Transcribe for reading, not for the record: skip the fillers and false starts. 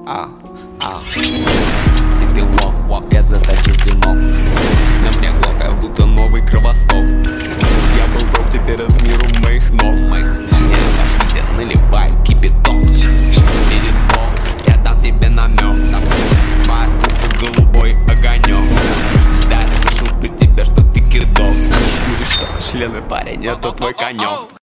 Себе вок, я заточил дымок. Напрягло, как будто новый кровосток. Я был топ, теперь от миру моих ног. Я ваш где наливай кипяток. Перед Бог, я дам тебе намек. Матрица голубой огонек. Да, я слышал по тебе, что ты кирдос. Будешь только члены, парень, это твой конек.